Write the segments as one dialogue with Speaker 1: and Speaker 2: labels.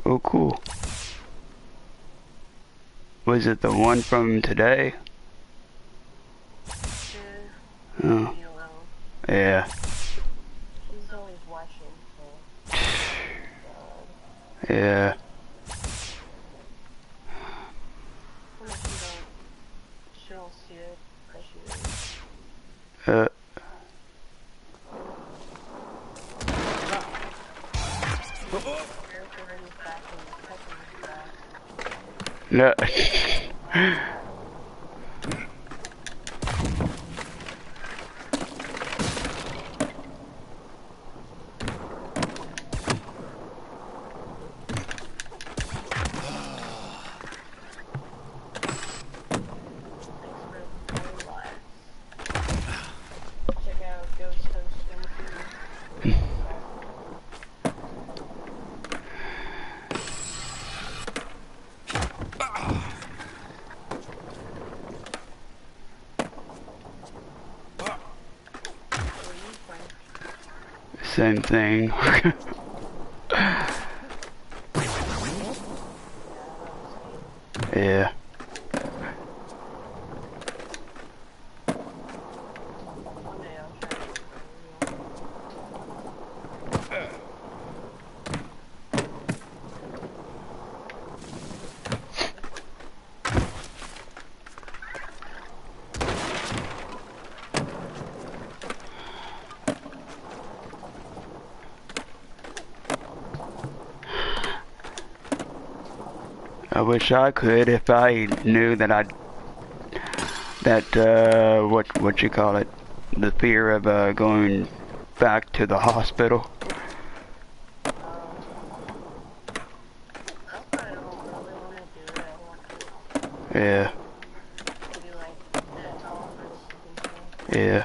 Speaker 1: Oh, cool. Was it the one from today? Oh, yeah.
Speaker 2: She's always watching, so.
Speaker 1: Yeah.
Speaker 2: Well, she don't see it, cause
Speaker 1: Uh. No.
Speaker 2: check out Ghost Hosting too.
Speaker 1: Same thing. Yeah. I wish I could if I knew that what you call it, the fear of going back to the hospital. Yeah. Yeah.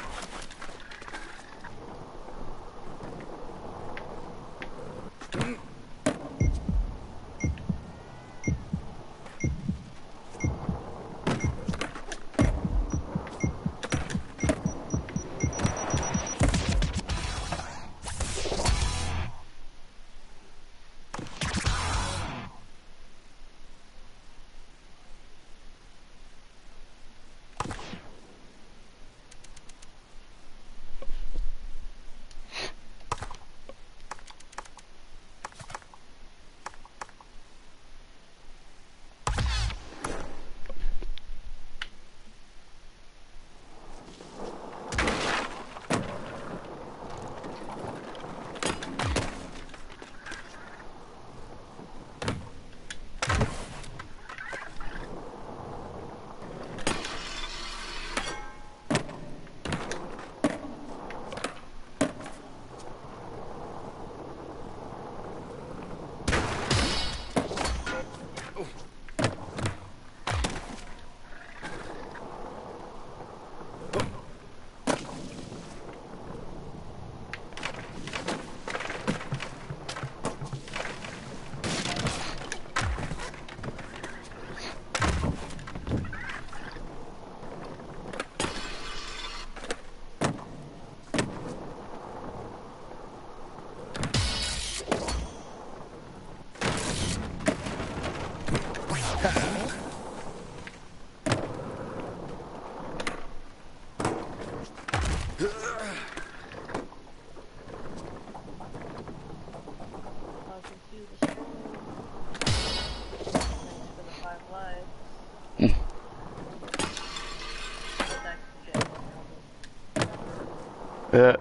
Speaker 1: Yeah.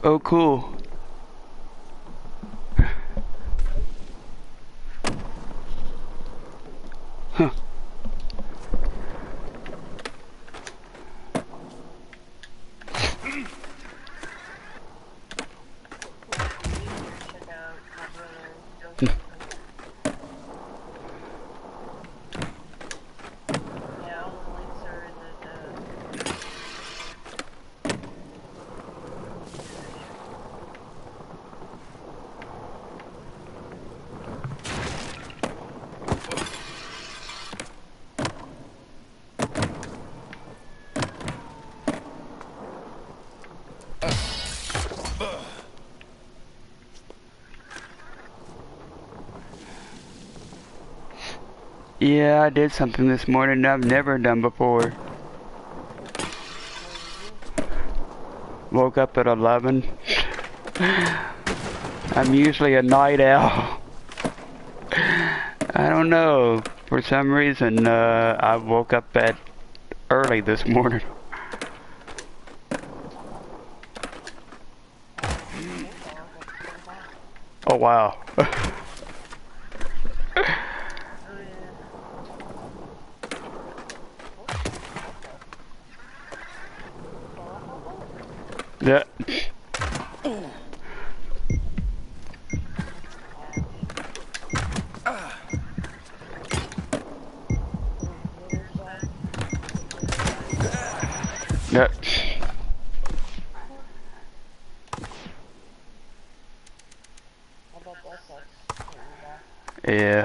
Speaker 1: Oh, cool. Huh.
Speaker 2: Check out my brother Ghost Hunter. Yeah, all the links are in the
Speaker 1: Yeah, I did something this morning I've never done before. Woke up at 11. I'm usually a night owl. I don't know. For some reason, I woke up at early this morning. Oh wow. Yeah. Yeah. Yeah.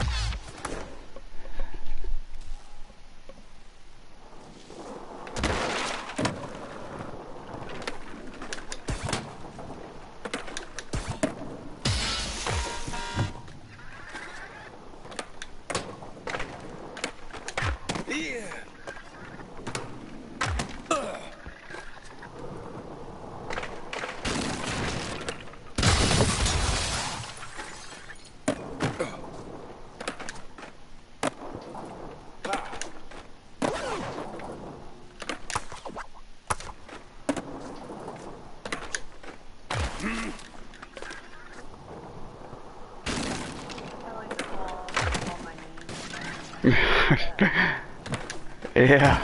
Speaker 1: Yeah.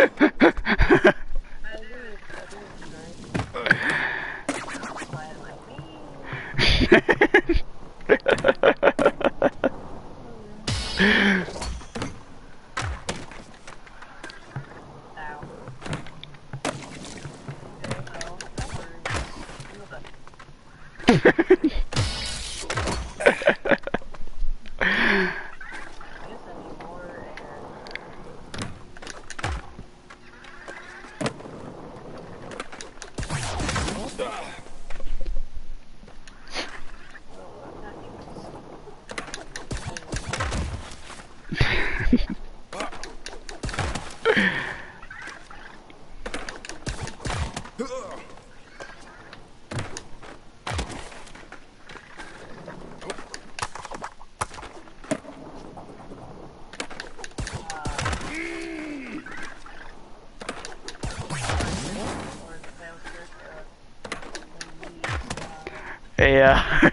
Speaker 1: Yeah.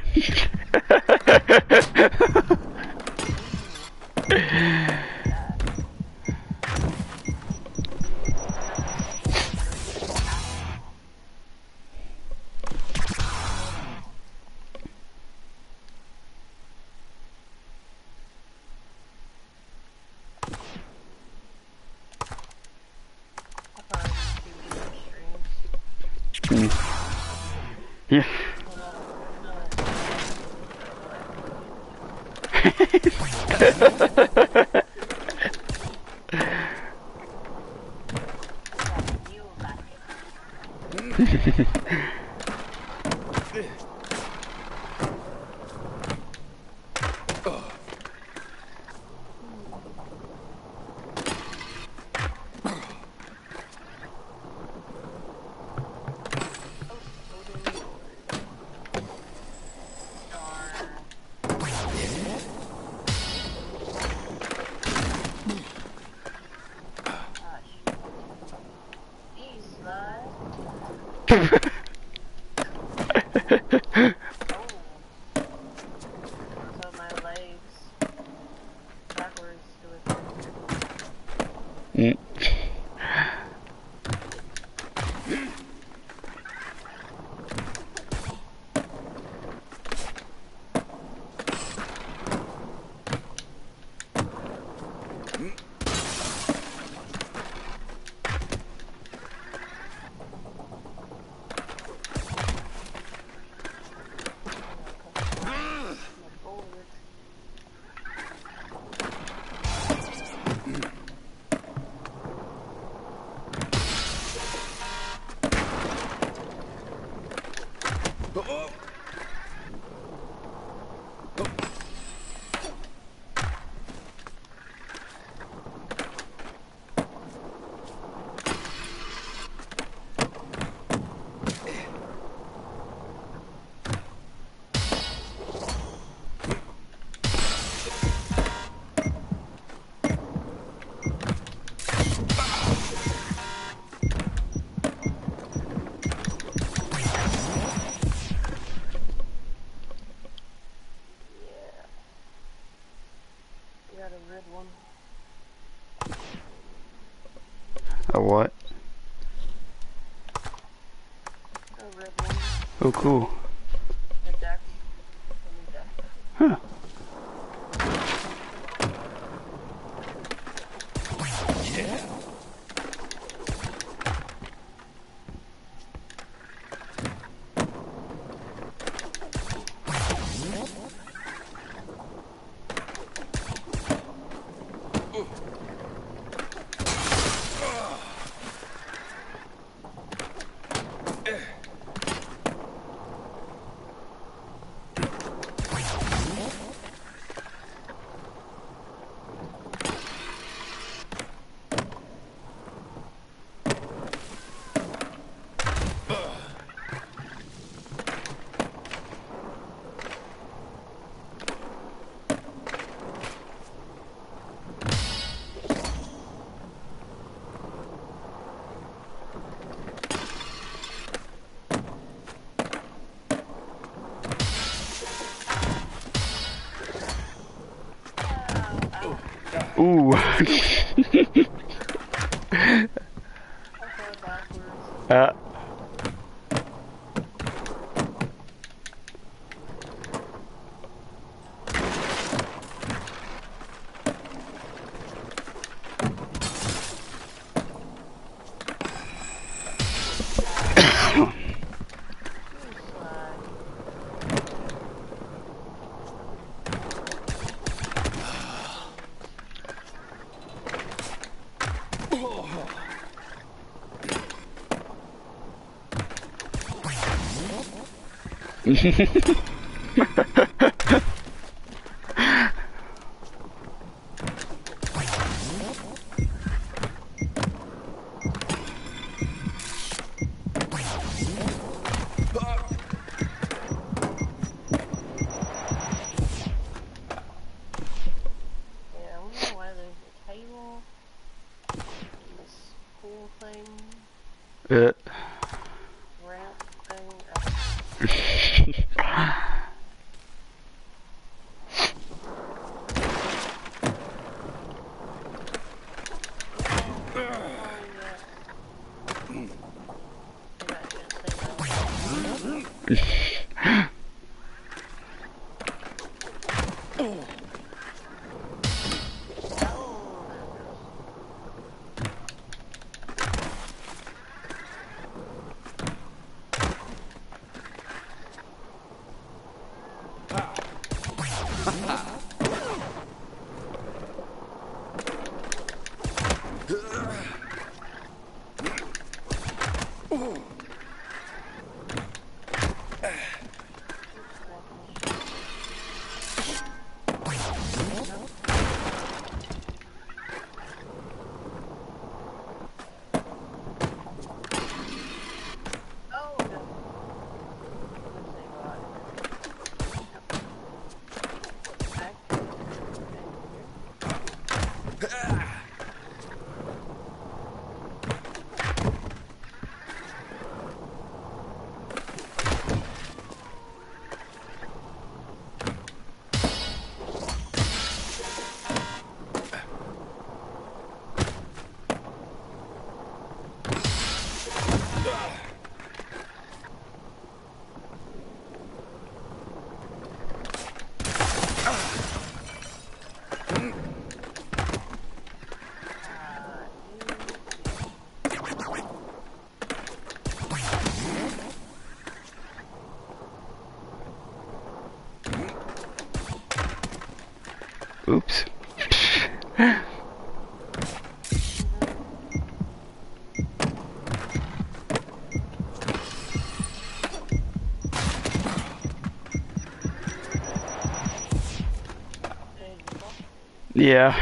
Speaker 1: Yeah. Mm.
Speaker 2: My bullets. Yeah. You got a red one.
Speaker 1: A what?
Speaker 2: A red one.
Speaker 1: Oh, cool.
Speaker 2: A deck. A new deck.
Speaker 1: Huh. Ooh.
Speaker 2: I fell backwards. Yeah, I wonder why there's a table and this pool thing, ramp thing. Oh, yeah. Maybe I shouldn't say that. Oh,
Speaker 1: Yeah.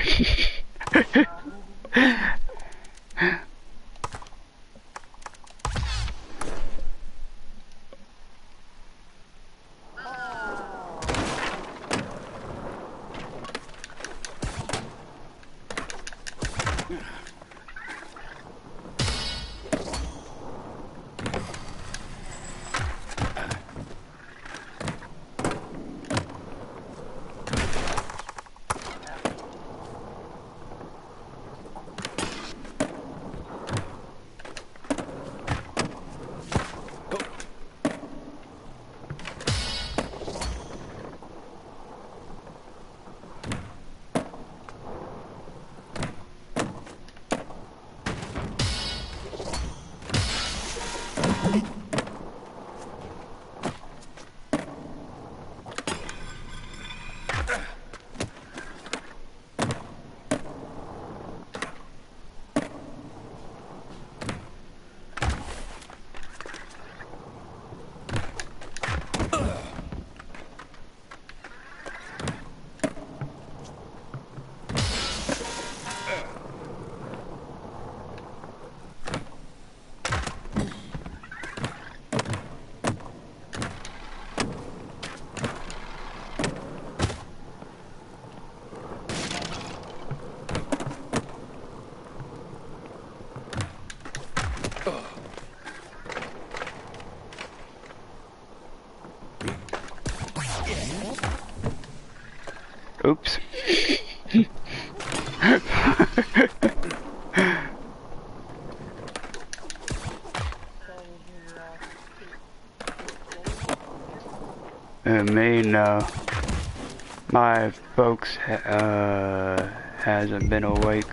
Speaker 1: Oops. Me, no. My folks hasn't been awake.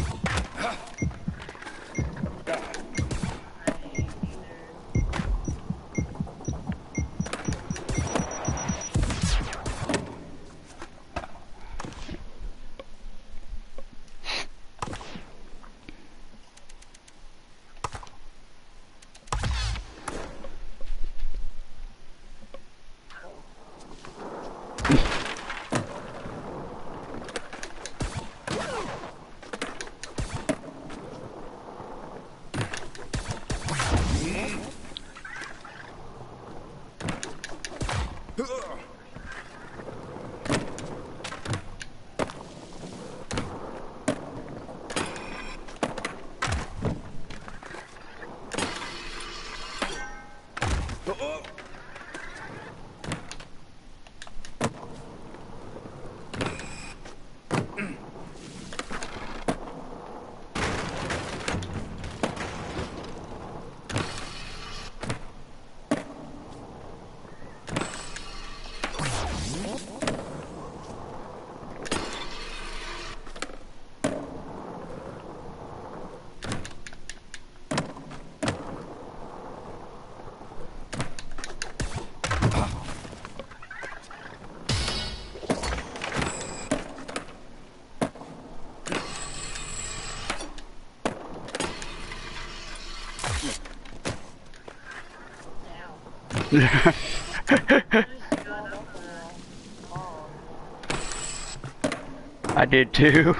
Speaker 1: I did too.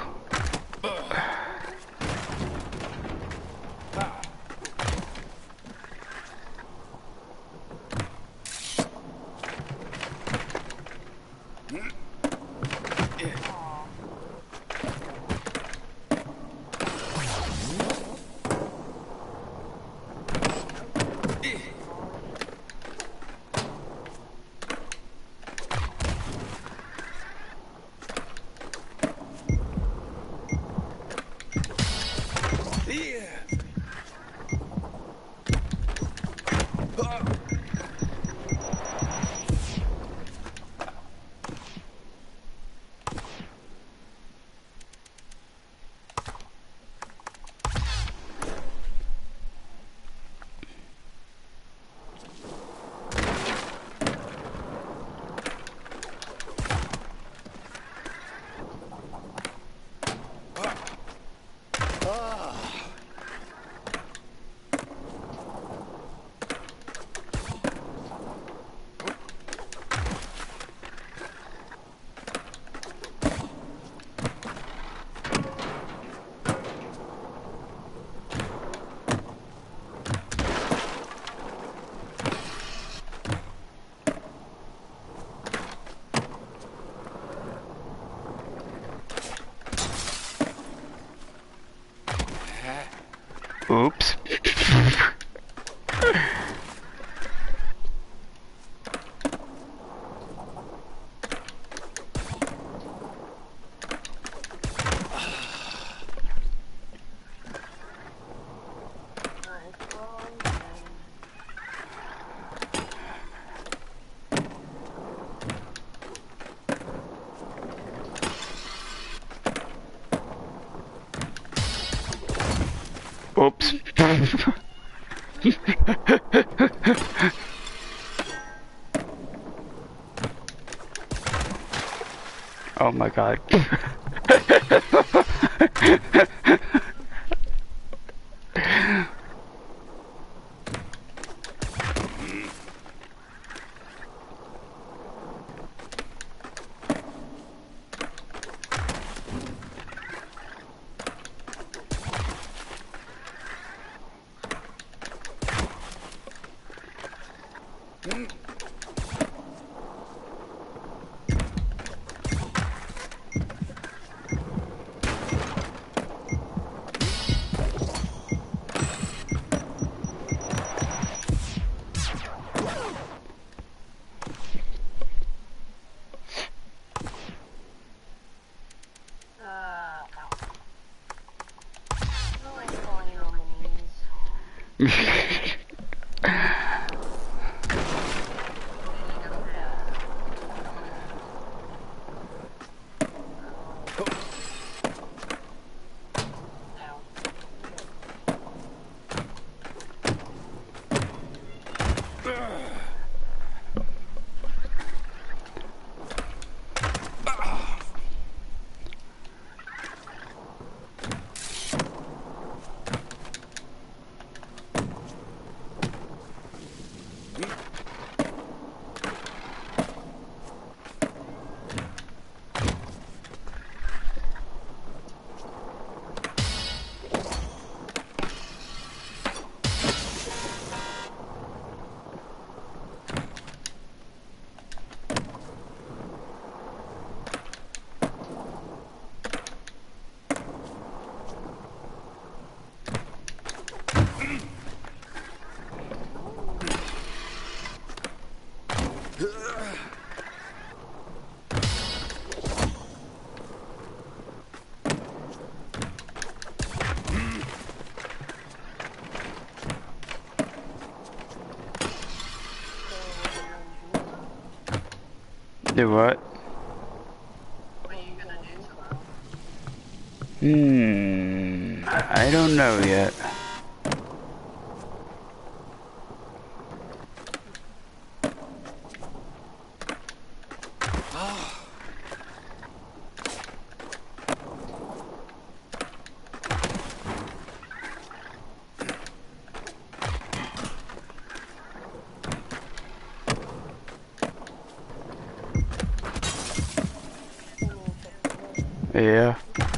Speaker 1: Oops. Oops. Oh my god. Do what?
Speaker 2: What are you gonna do tomorrow?
Speaker 1: I don't know yet. Yeah.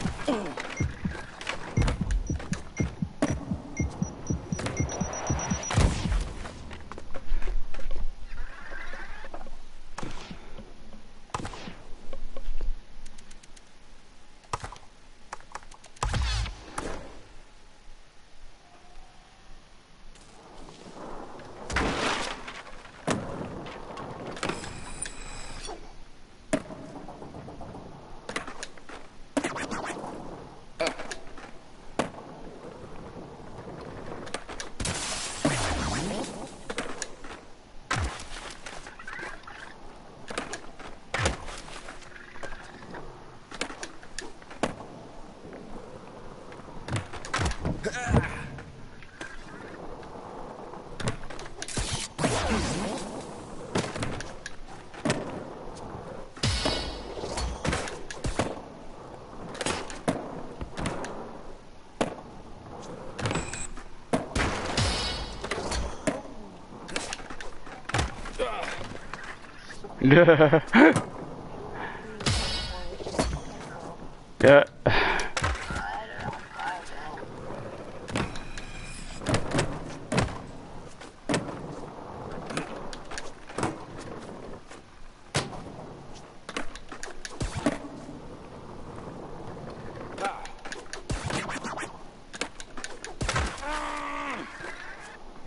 Speaker 1: Yeah.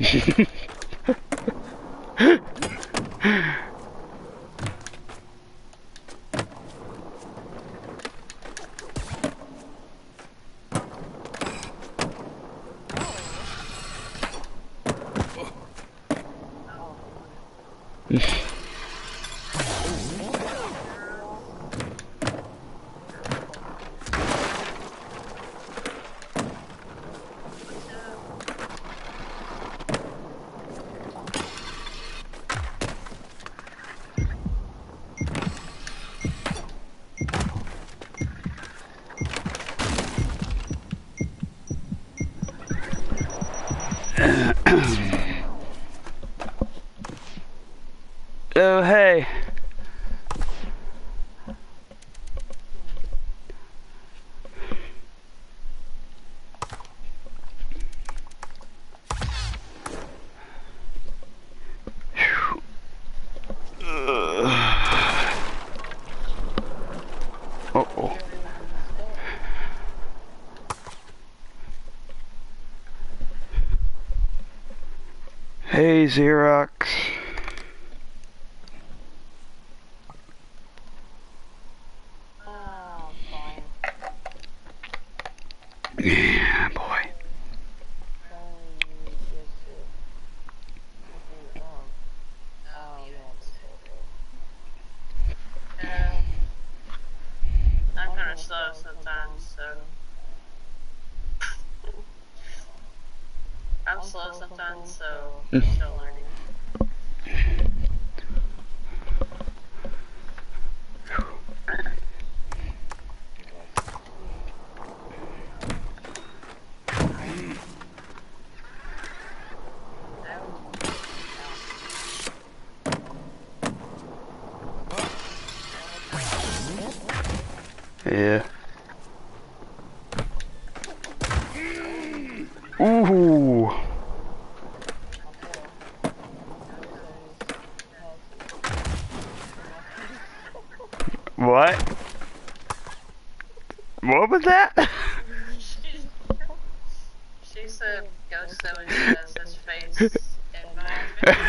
Speaker 1: Oh, hey. Uh-oh. Hey, Xerox.
Speaker 2: Fine.
Speaker 1: Yeah, boy.
Speaker 2: I'm kind of slow sometimes, so. I'm slow sometimes, so I'm still learning.
Speaker 1: Yeah. Ooh. What? What was that?
Speaker 2: She said Ghost 7 has his face in my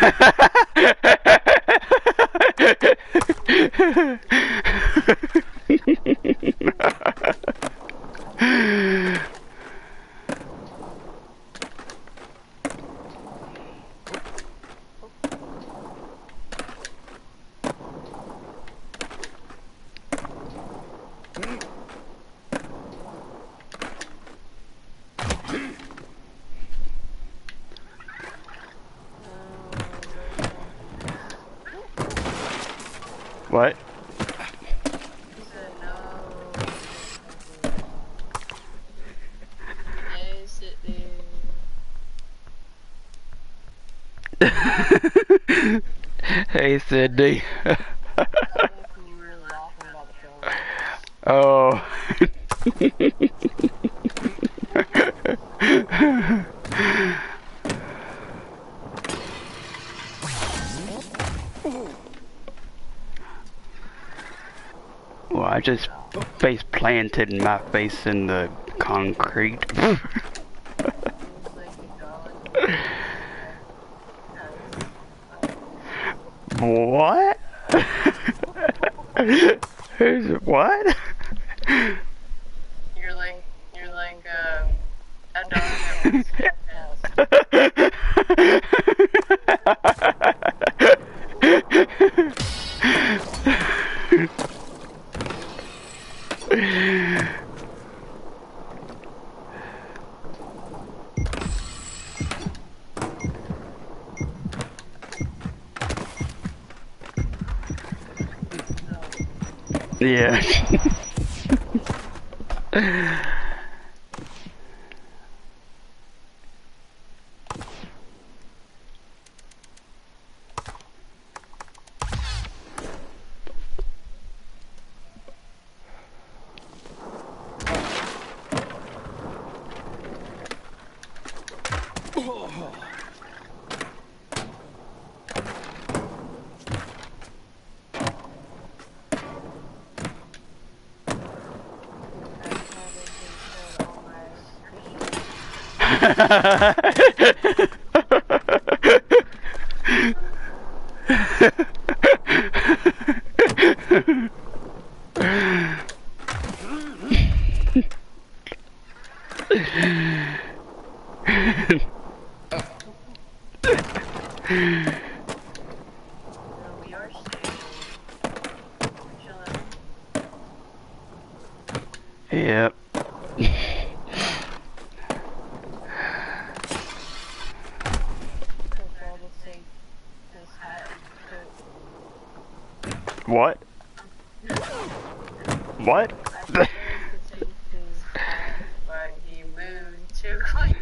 Speaker 1: What?
Speaker 2: He said no. Hey, Sydney.
Speaker 1: Hey, Sydney.
Speaker 2: You were laughing about the show.
Speaker 1: Oh. Well, I just face planted my face in the concrete. What? What?
Speaker 2: You're like a dog that wants to
Speaker 1: Yeah.
Speaker 2: No, we are staying. We're chilling.
Speaker 1: Yep.
Speaker 2: Because all the sake this hat and
Speaker 1: What? What?
Speaker 2: I prefer to take his hat, but he moved too quick.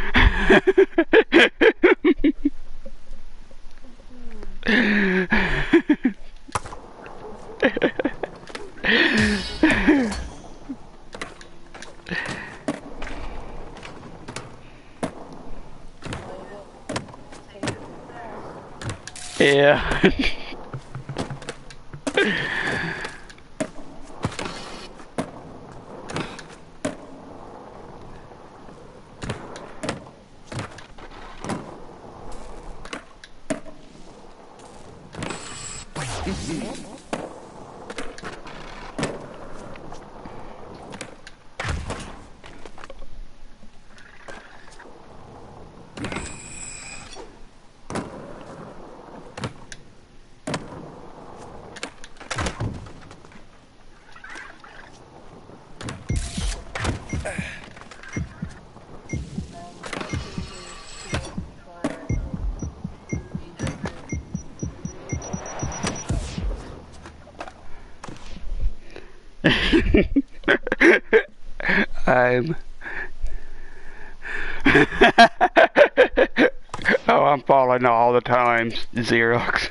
Speaker 1: Yeah. I'm oh, I'm falling all the time, Xerox.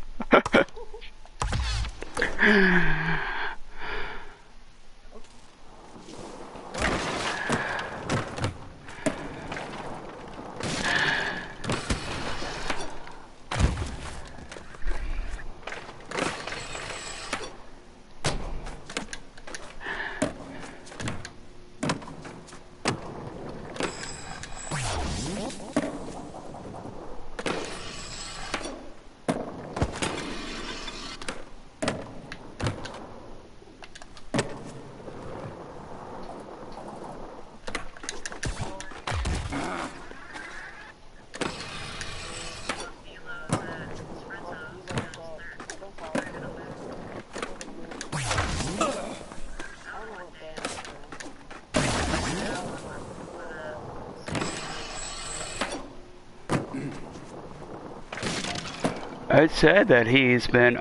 Speaker 1: It said that he's been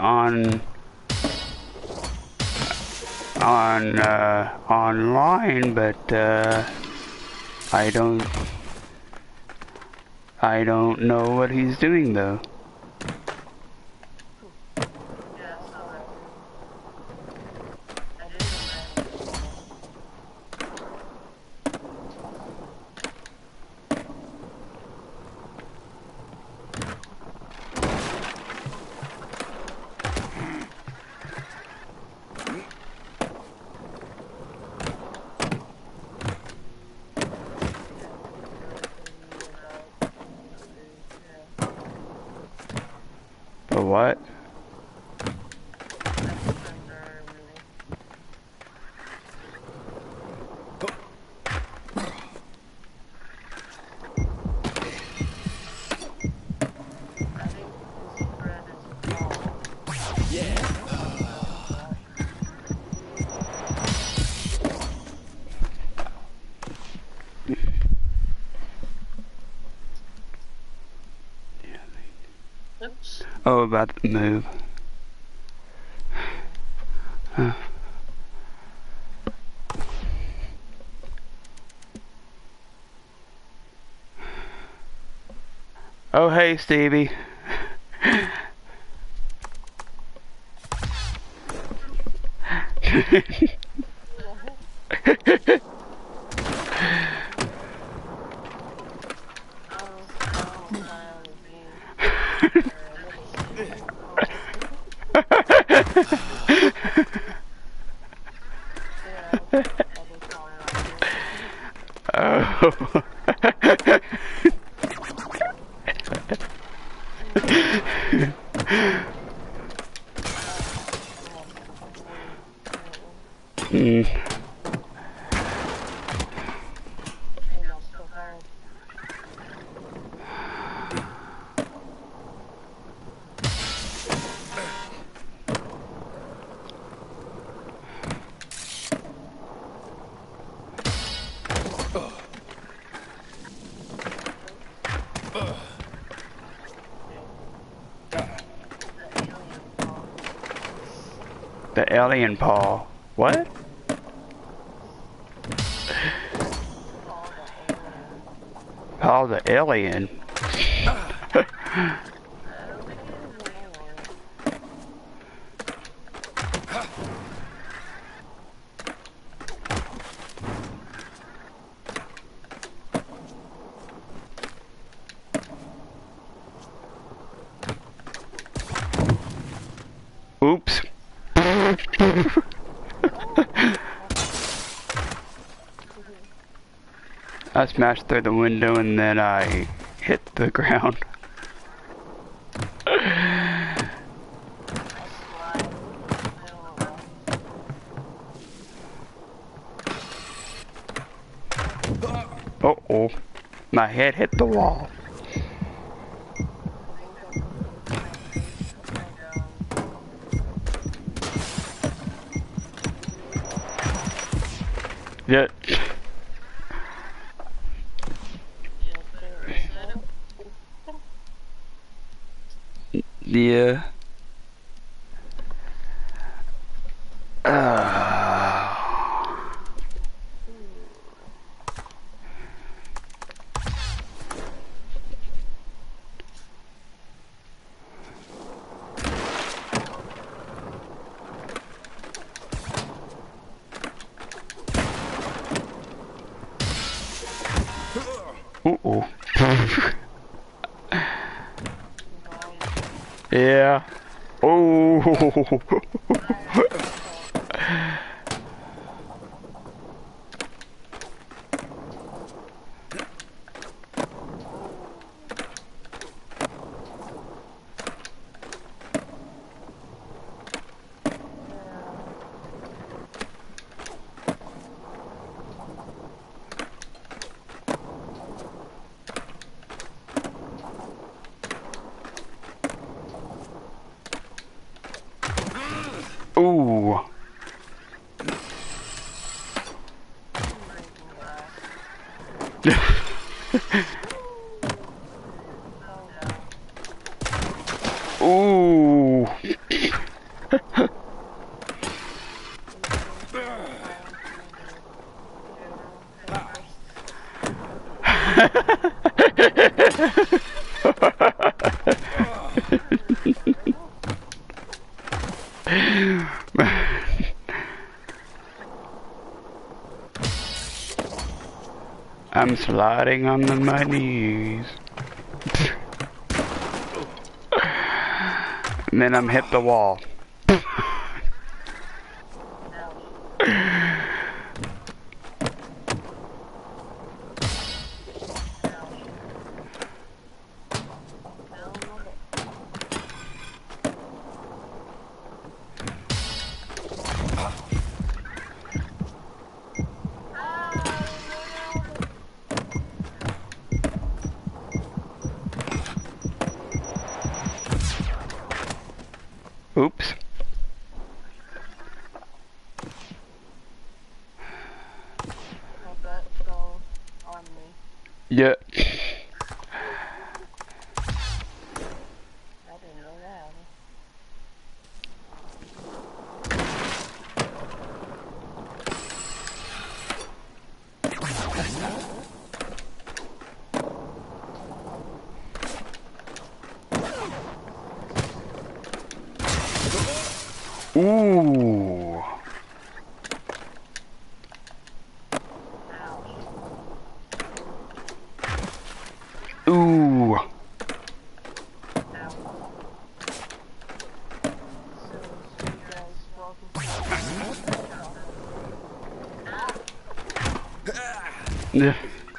Speaker 1: online, but I don't know what he's doing though. But what?
Speaker 2: Oops.
Speaker 1: Oh, about the move. Huh. Oh, hey, Stevie. Oh. Mm. The alien paw. What? Paw the alien. Oops. I smashed through the window and then I hit the ground. Uh-oh. My head hit the wall. Yeah. Yeah. Uh-oh. Yeah. Oh. Ooh. Ooh. I'm sliding on my knees. And then I'm hit the wall. Oops. Yeah. Ooh. Ooh. Yeah.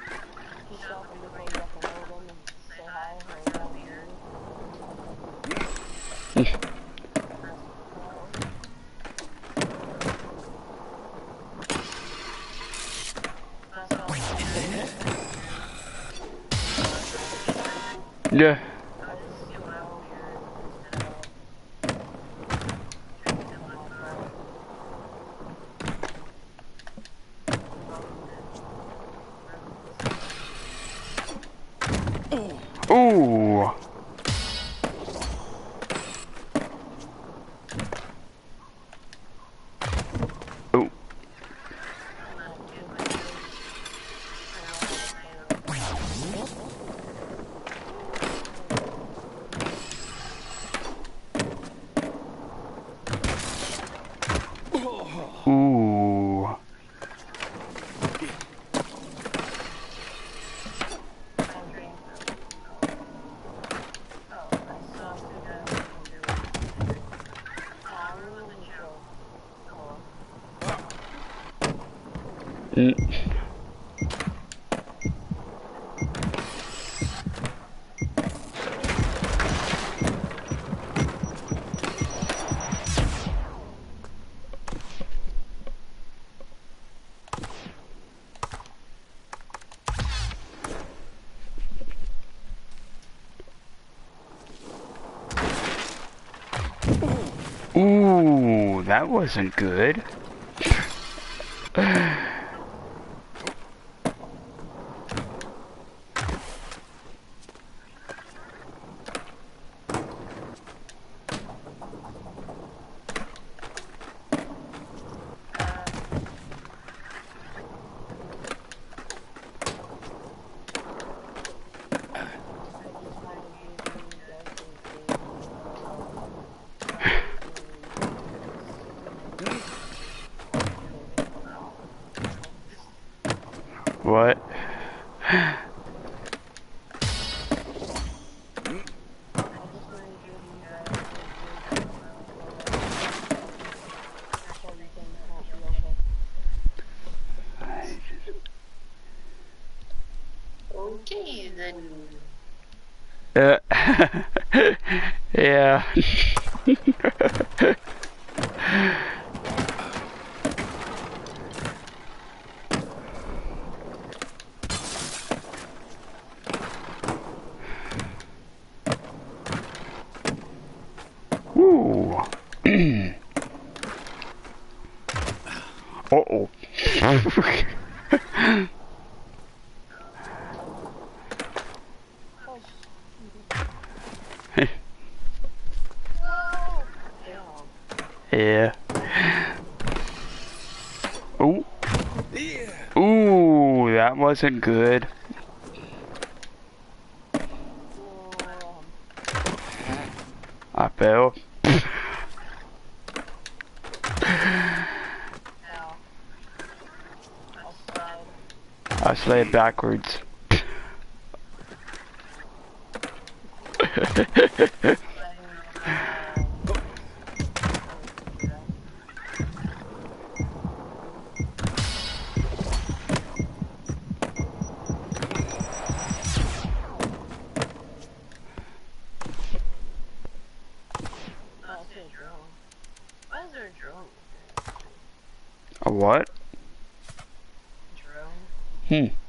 Speaker 1: Yeah. Ooh. Ooh. Ooh. Mm. Ooh, that wasn't good. What?
Speaker 2: Okay, then.
Speaker 1: Uh, yeah. Ooh. Uh-oh.
Speaker 2: Whoa!
Speaker 1: Yeah. Ooh. Ooh, that wasn't good. I fell. I slid backwards.
Speaker 2: Why is there a drone?
Speaker 1: A what?
Speaker 2: Drone?
Speaker 1: Hmm.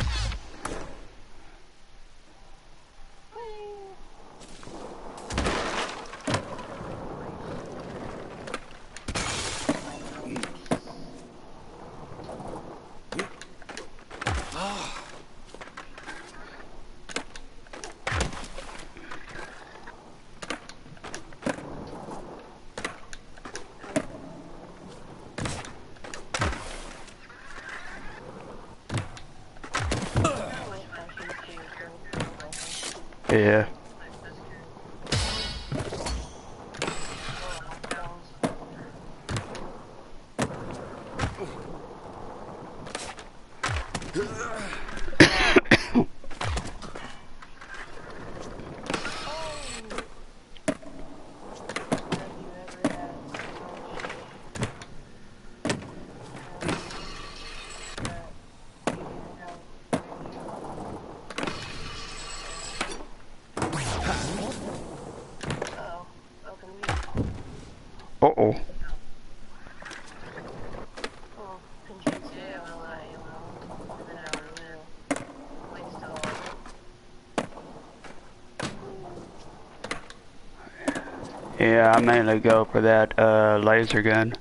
Speaker 1: Yeah. Uh-oh. Yeah, I mainly go for that laser gun.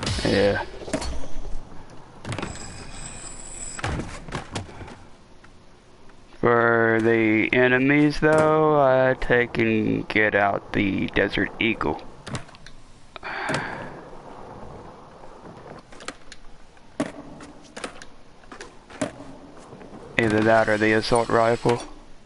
Speaker 1: Yeah. near the enemies though, I take and get out the Desert Eagle. Either that or the assault rifle.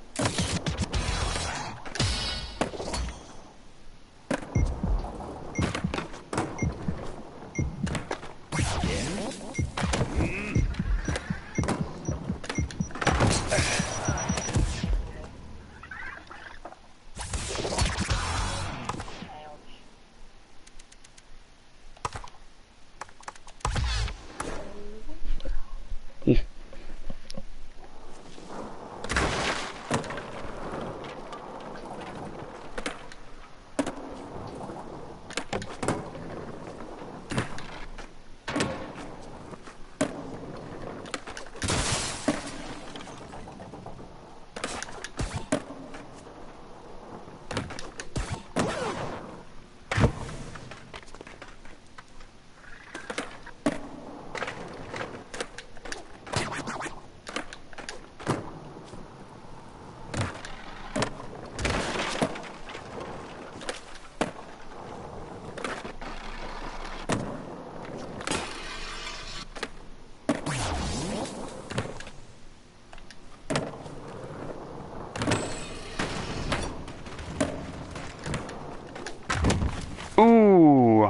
Speaker 1: Ooh.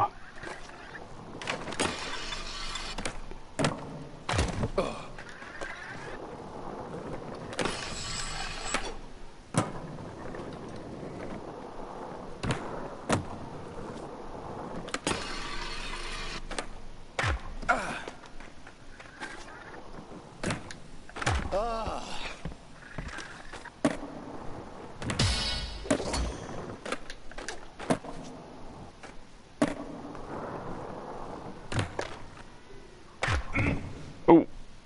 Speaker 1: Oops.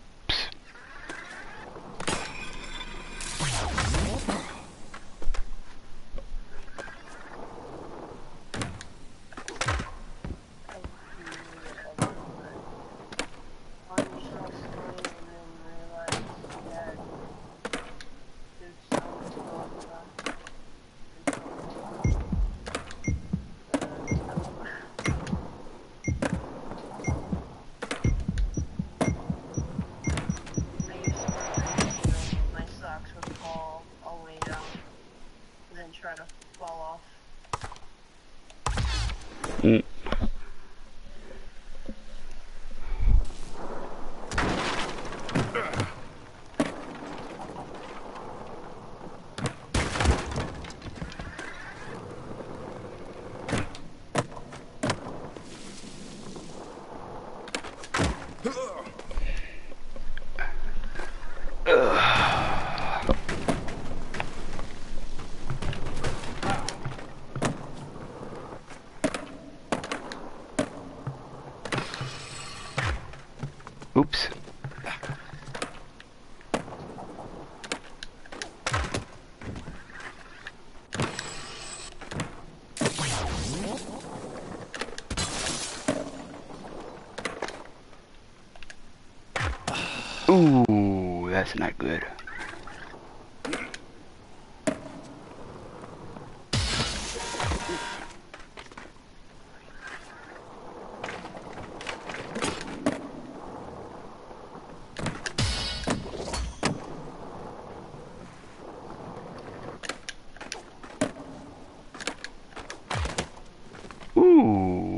Speaker 2: Try to fall off.
Speaker 1: Mm. Oops. Ooh, that's not good. Ooh.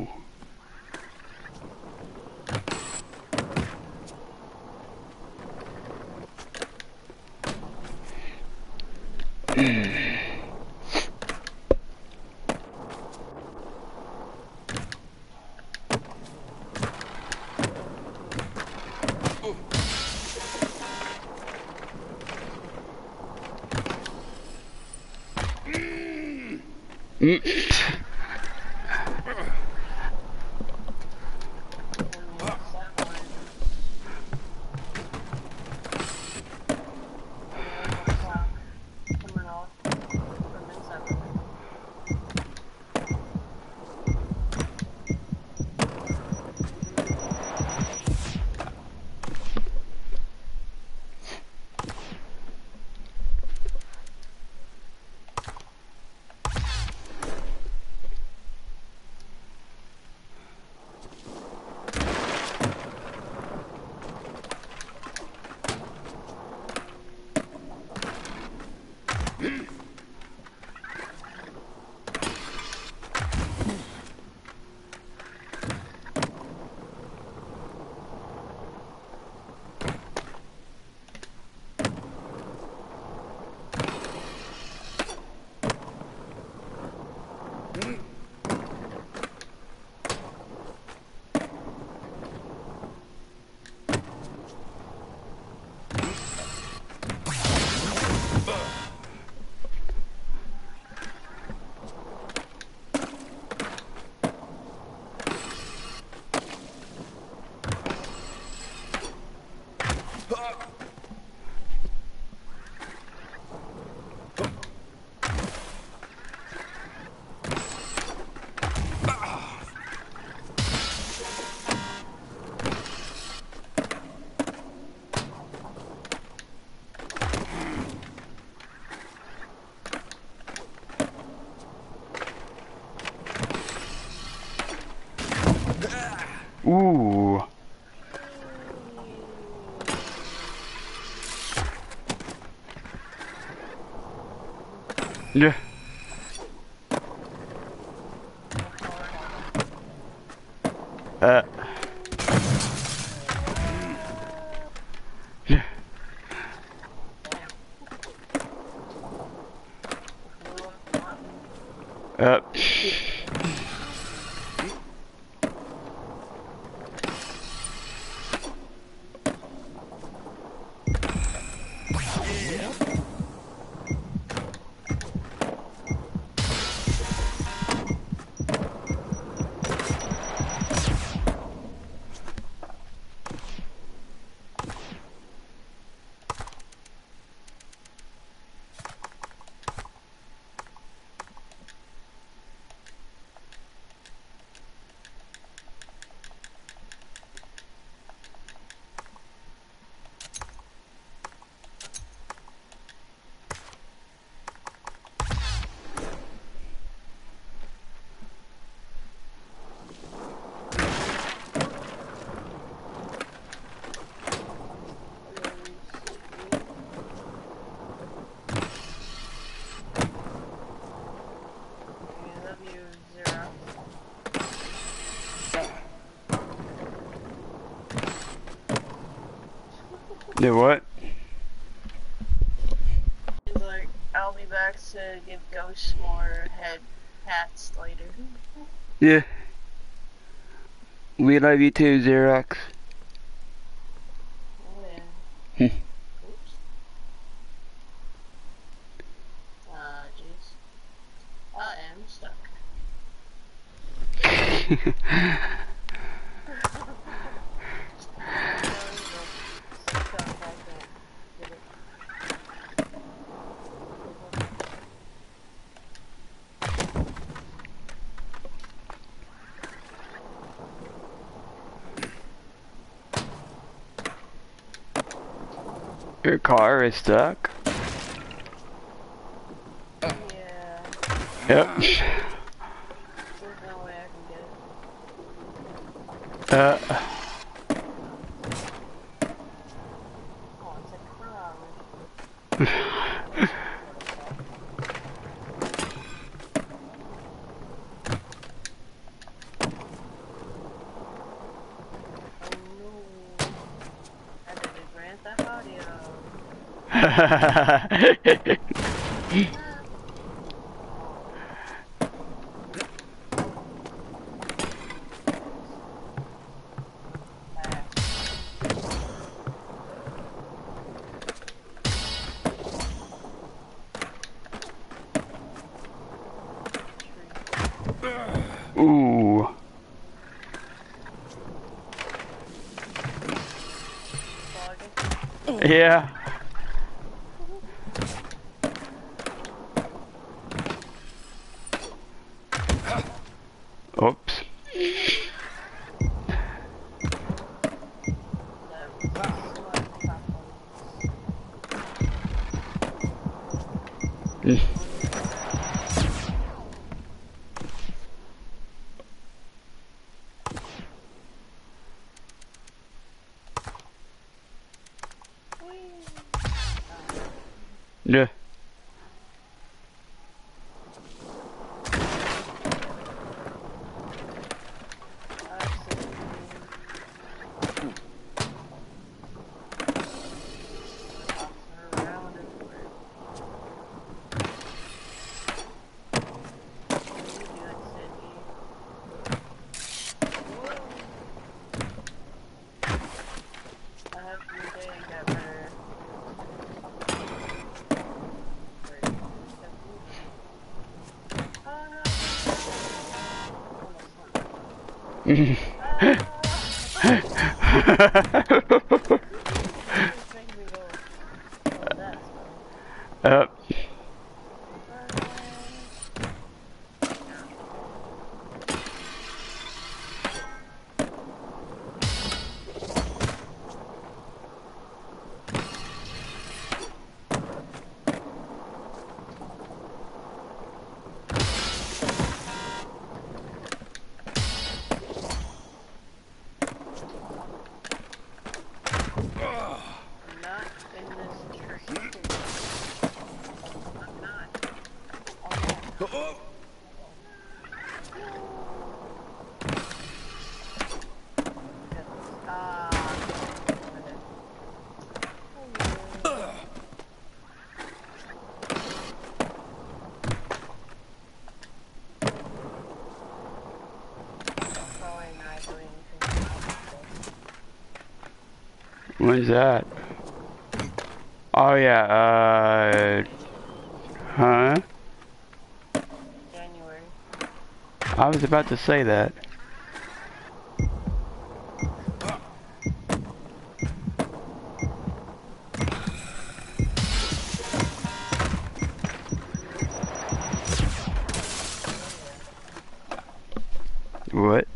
Speaker 1: Ooh. Yeah. Uh. Yeah. Uh. Do what?
Speaker 2: He's like, I'll be back to give ghosts more hats later.
Speaker 1: Yeah. We love you too, Xerox.
Speaker 2: Oh yeah.
Speaker 1: Hmm.
Speaker 2: Oops. Jeez. I am stuck.
Speaker 1: Your car is stuck?
Speaker 2: Yeah.
Speaker 1: Yep.
Speaker 2: There's no way I can get it. Oh, it's a crowd. Oh no. I did a Grand Theft Audio.
Speaker 1: Ooh. Yeah. Oops. Mm. Yeah. Up. When's that? Oh yeah, huh?
Speaker 2: January.
Speaker 1: I was about to say that. What?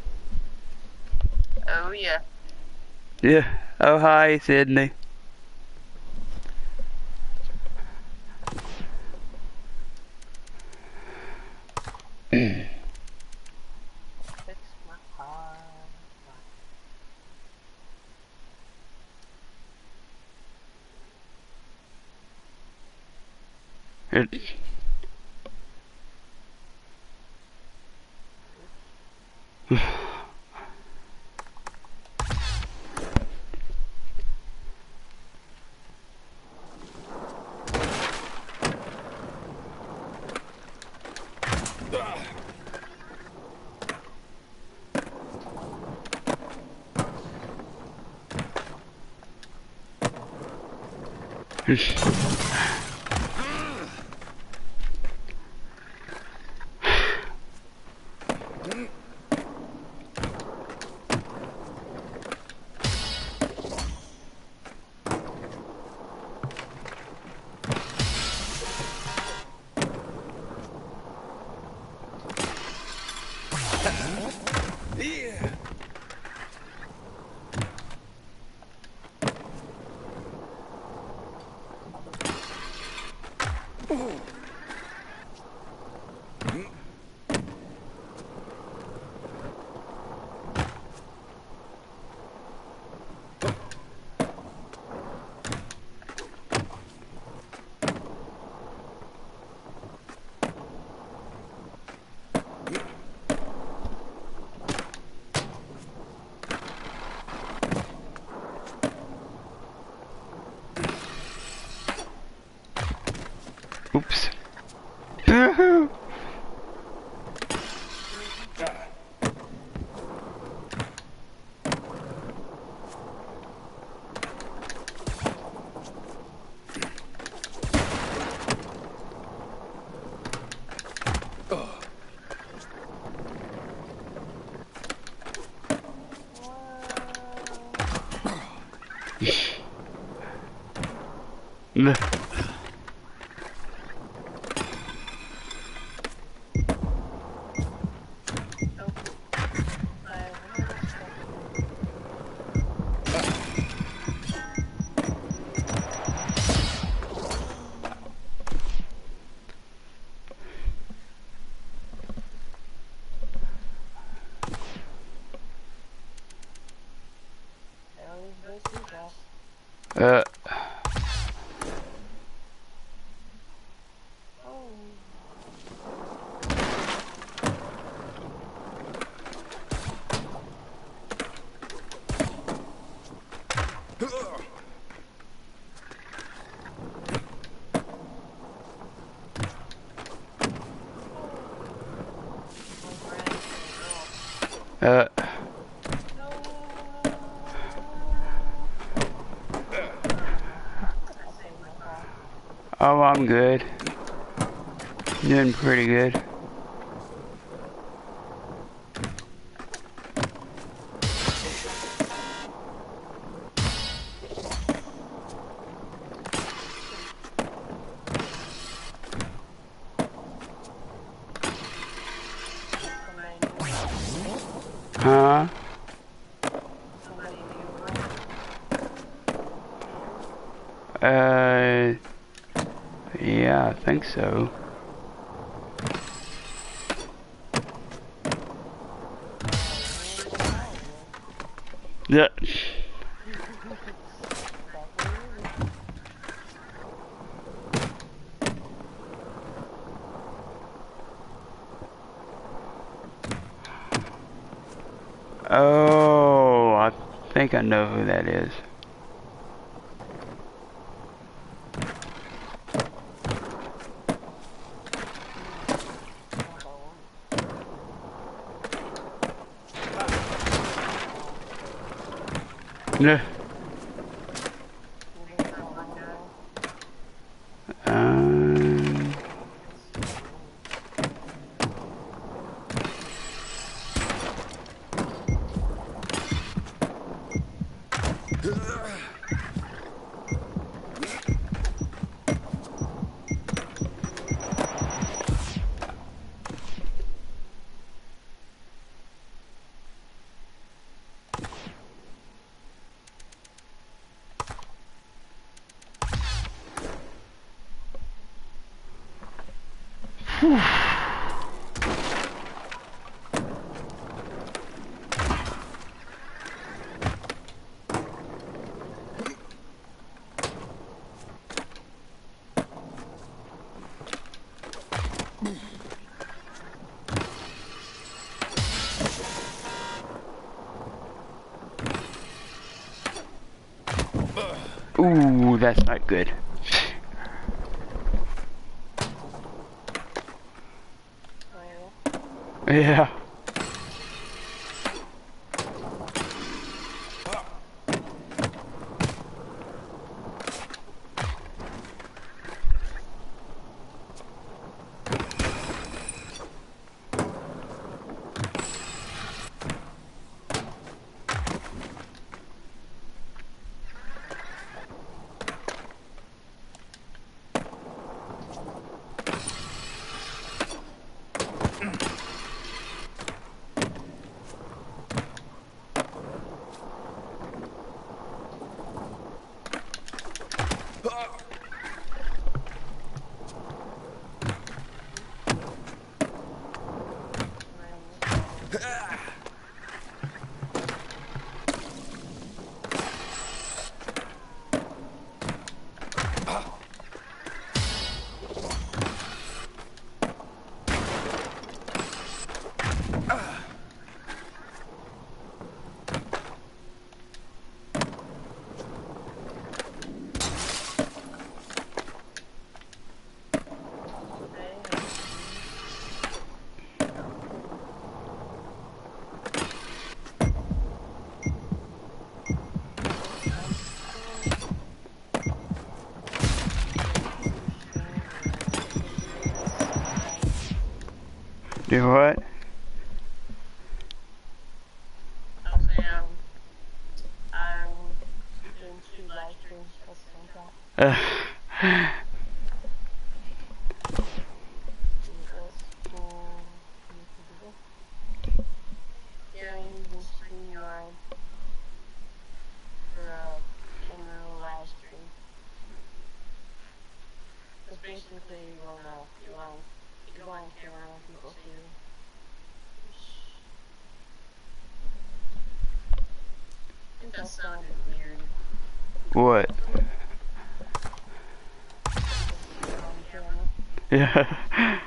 Speaker 2: Oh yeah.
Speaker 1: Yeah. Oh hi, Sydney.
Speaker 2: Fix my car.
Speaker 1: It, oops. Uh. Uh. Oh, I'm good. Doing pretty good. Huh? Yeah, I think so. Yeah. Oh, I think I know who that is. No. Um, ooh, that's not good. Yeah. Do what?
Speaker 2: I'll say I'm doing 2 live streams at the same time. Yeah, I'm using StreamYard for in real live stream. Because basically you want camera when people see you. I think that sounded weird.
Speaker 1: What?
Speaker 2: Camera.
Speaker 1: Yeah.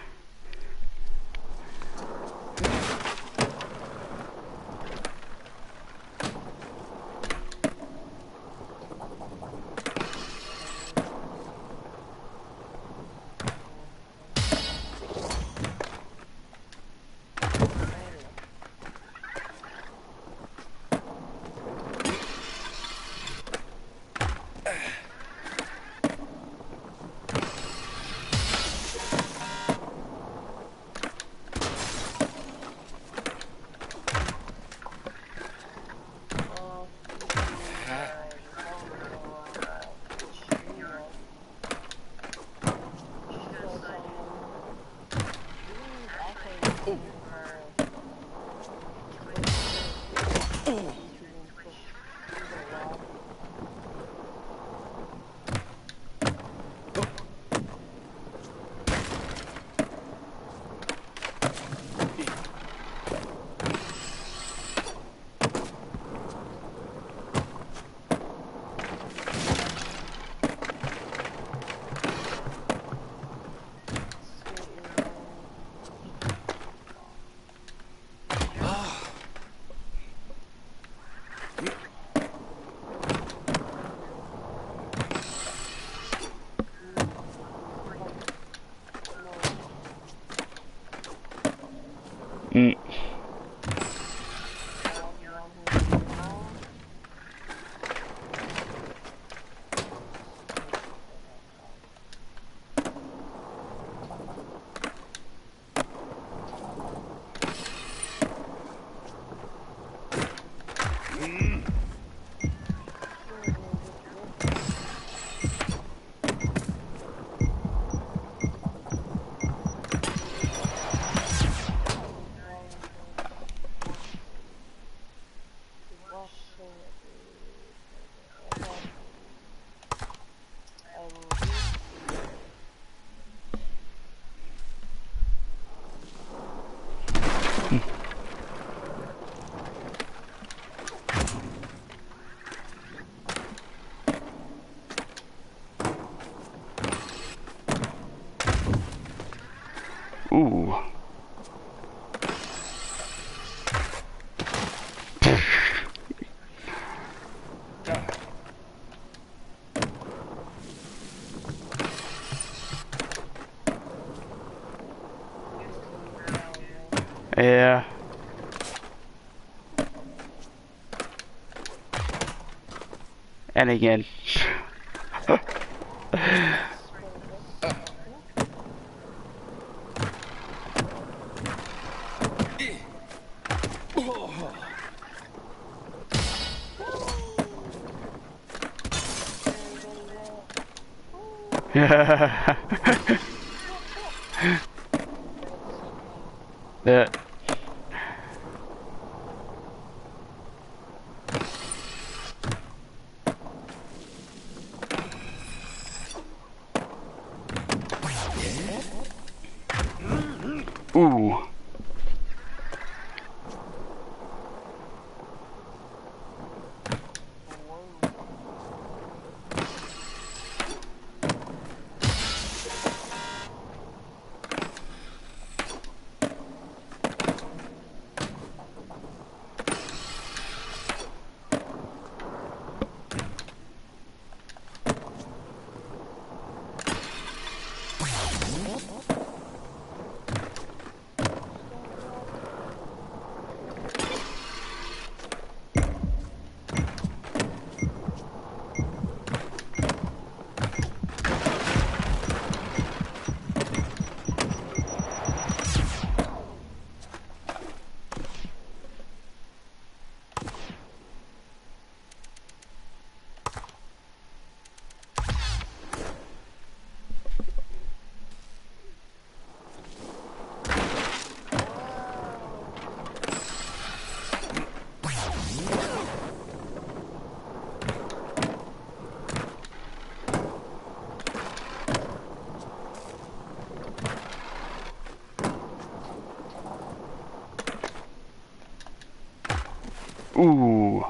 Speaker 1: Yeah. And again. Yeah. Yeah. Ooh. Ooh.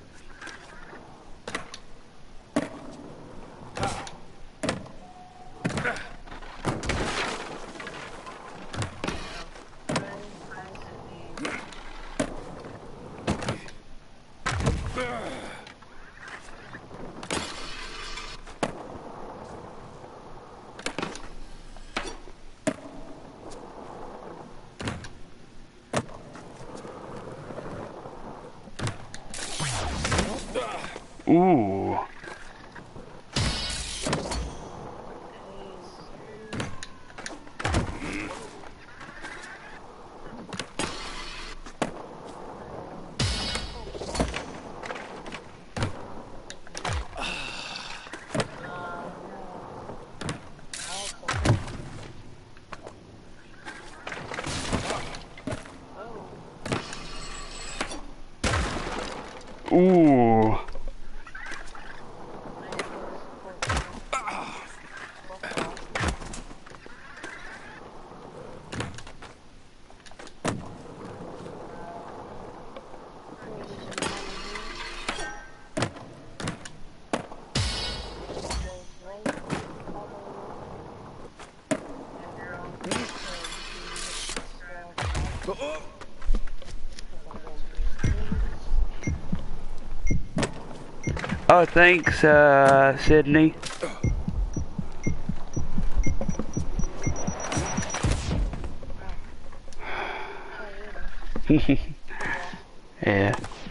Speaker 1: Ooh. Ooh. Oh, thanks, Sydney. Yeah.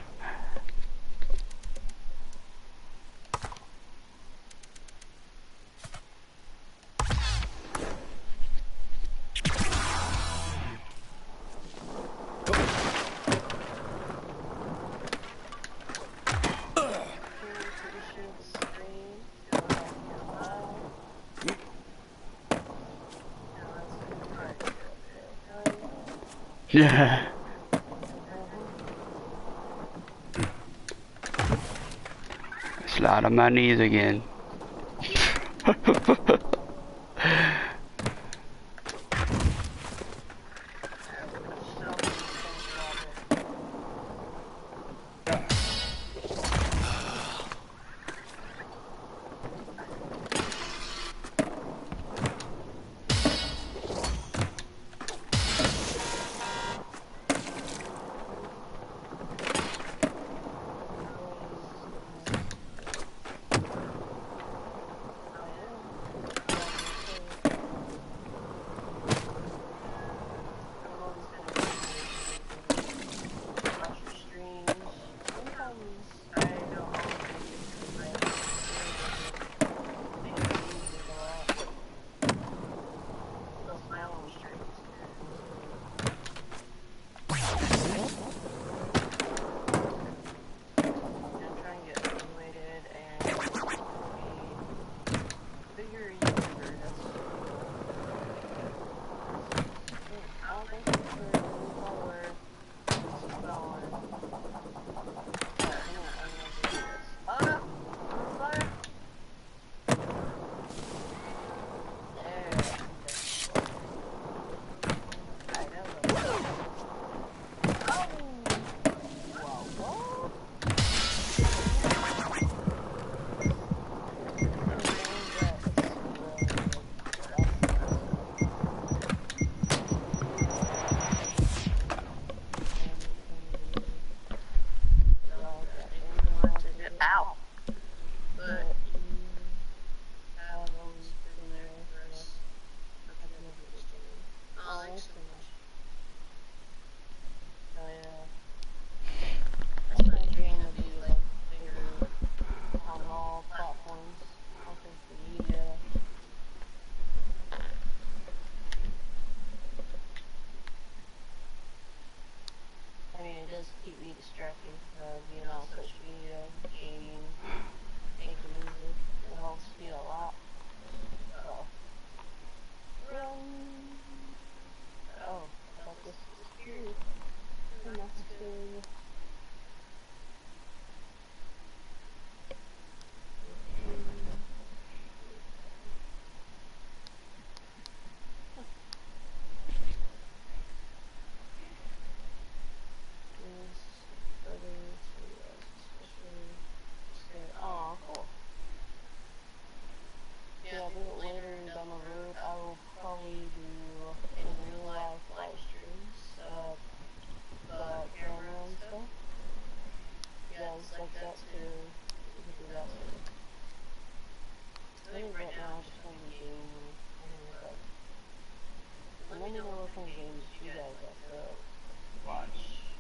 Speaker 1: Yeah. Slide on my knees again.
Speaker 2: me know what kind of games you guys also watch.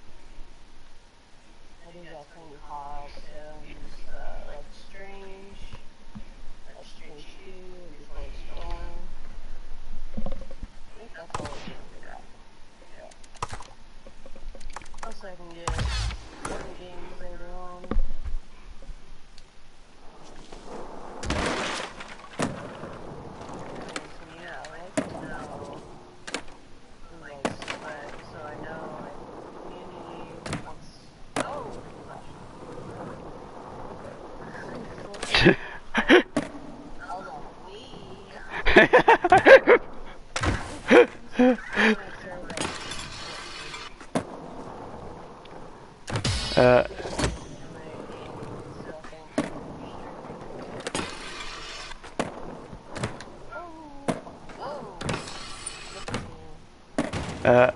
Speaker 2: I think that's kind of hot, like Strange 2, and Before Storm. I think that's all the games I got. Yeah. Also, I can get other games later on. Yeah, I like to know who likes what, so I know like community wants. Oh gosh. I was on
Speaker 1: uh,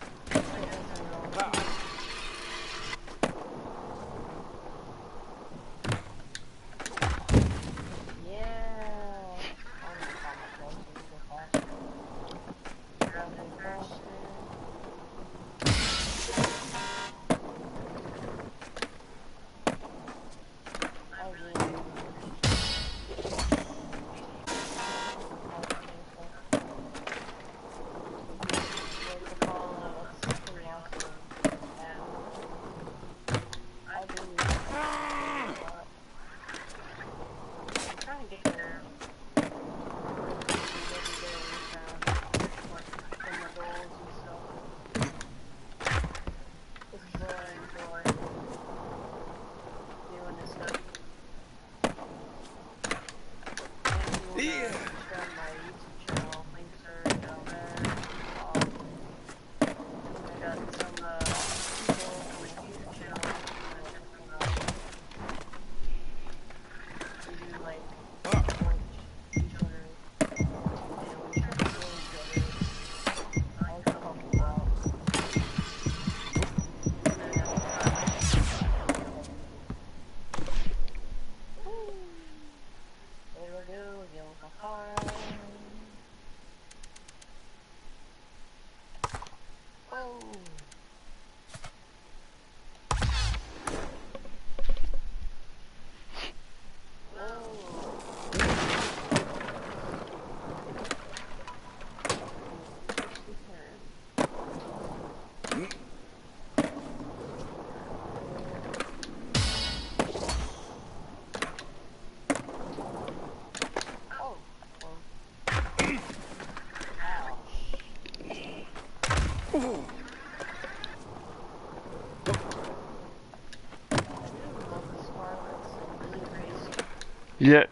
Speaker 1: yeah.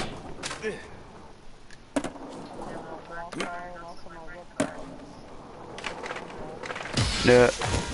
Speaker 1: Yeah.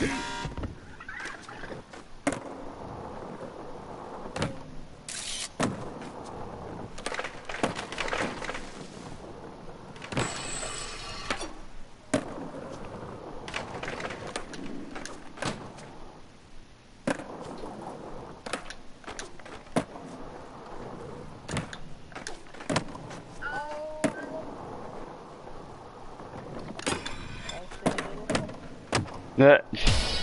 Speaker 1: That.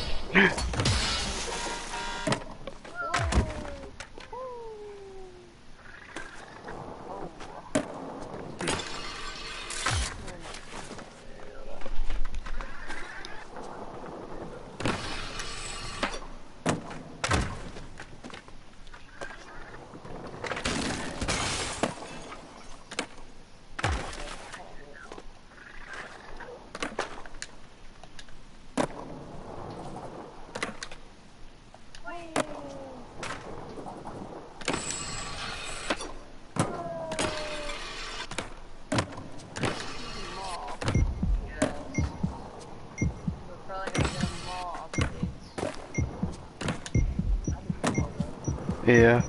Speaker 1: Yeah.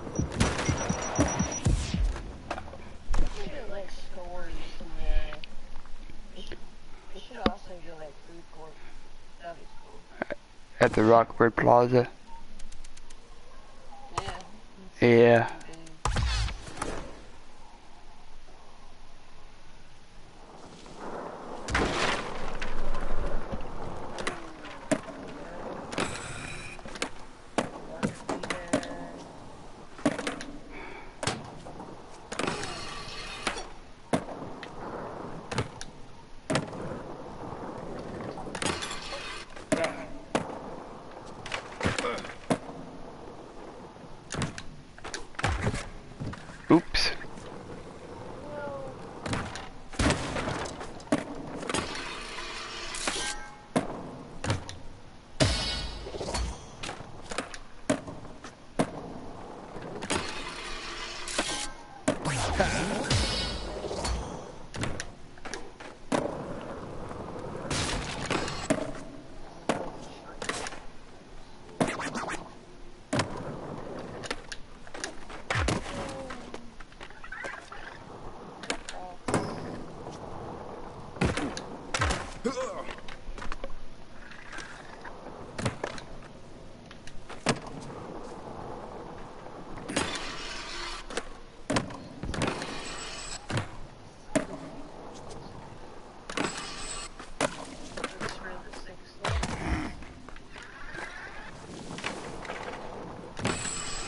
Speaker 1: At the Rockford Plaza. Yeah.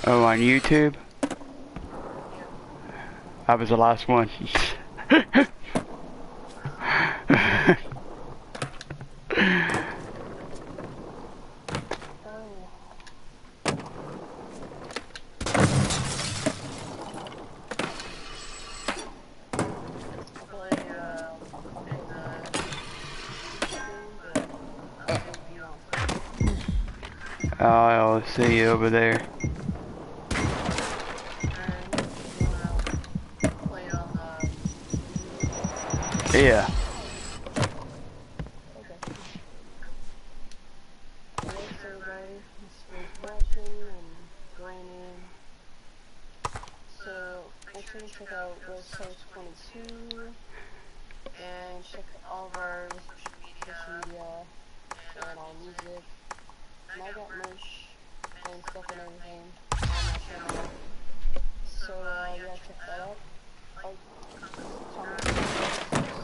Speaker 1: Oh, on YouTube?
Speaker 2: Yeah.
Speaker 1: I was the last one.
Speaker 2: Oh. I play in the stream, but I'll save you on first.
Speaker 1: I'll see you over there.
Speaker 2: And you wanna play on
Speaker 1: Yeah.
Speaker 2: okay. Thanks everybody for watching and joining in. So make sure to check out Ghost Host 22 and check all of our social media and our music. And I got merch and stuff and everything on my channel. So yeah, check that out. Like, comment.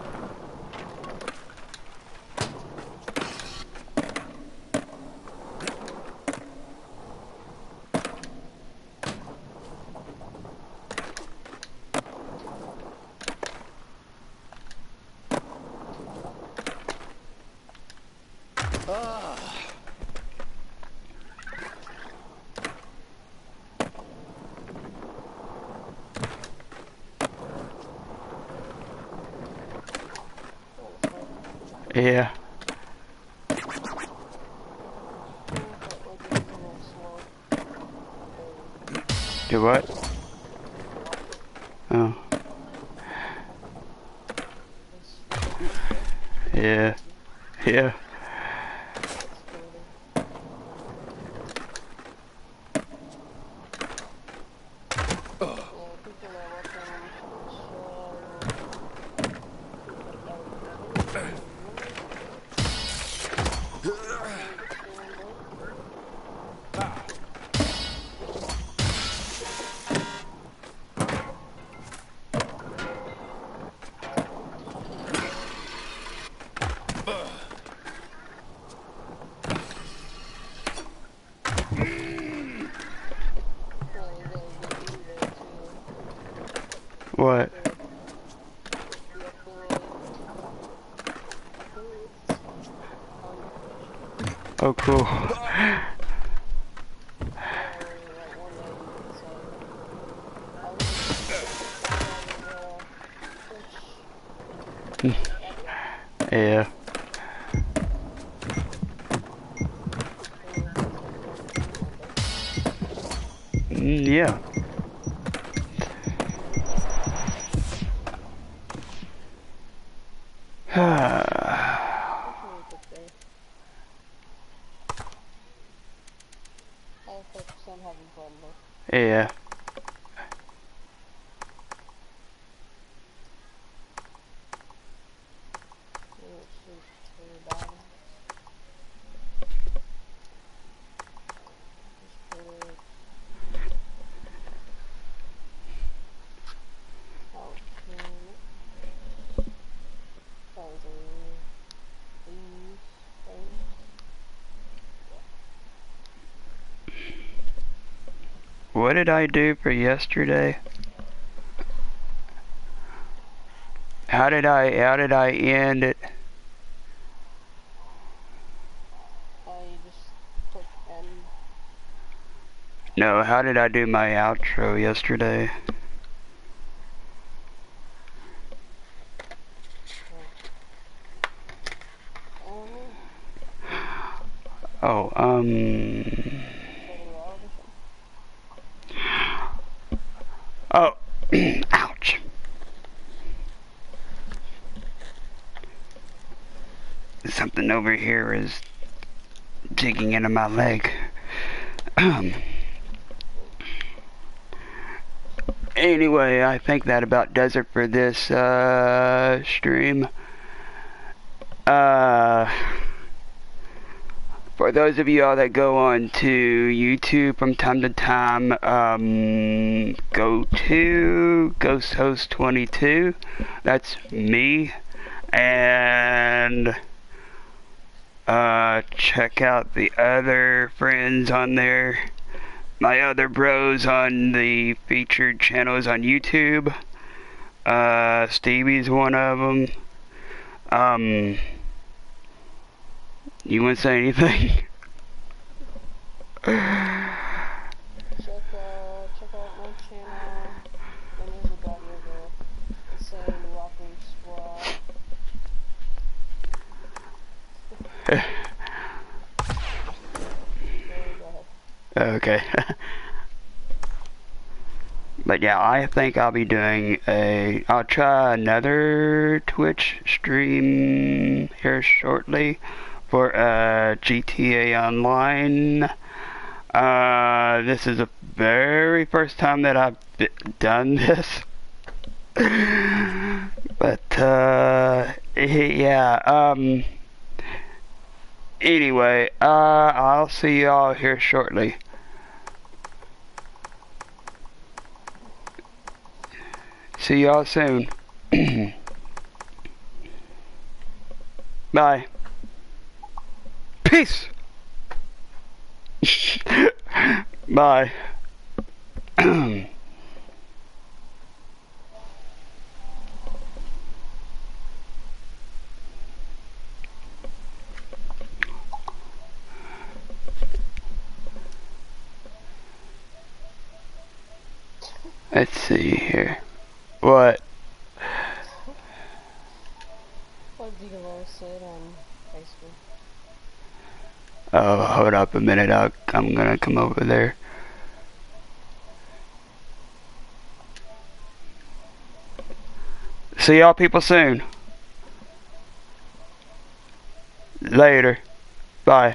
Speaker 1: Yeah. Do what? Oh. Yeah. Yeah. What? Oh, cool. Yeah. Yeah. Yeah. What did I do for yesterday? How did I end it?
Speaker 2: You just click end.
Speaker 1: No, how did I do my outro yesterday? Oh, oh, ouch. Something over here is digging into my leg. Anyway, I think that about does it for this stream. For those of you all that go on to YouTube from time to time, go to Ghost Host 22. That's me. And check out the other friends on there. my other bros on the featured channels on YouTube. Stevie's one of them. You want to say anything?
Speaker 2: Check out my channel. My name is Gabriel, Insane Rocking Squad.
Speaker 1: Okay. But yeah, I think I'll be doing I'll try another Twitch stream here shortly for GTA Online. This is the very first time that I've done this. But yeah, anyway, I'll see y'all here shortly. See y'all soon. Bye. Peace. Bye. Let's see here. What?
Speaker 2: What did you guys say on Facebook?
Speaker 1: Oh, hold up a minute. I'm gonna come over there. See y'all people soon. Later. Bye.